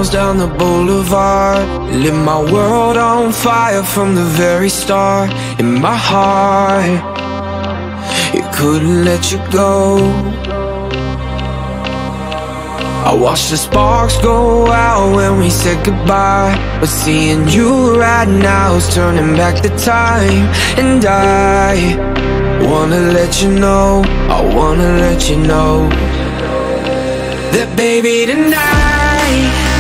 miles down the boulevard. Lit my world on fire from the very start. In my heart, it couldn't let you go. I watched the sparks go out when we said goodbye, but seeing you right now is turning back the time. And I wanna let you know, I wanna let you know that baby tonight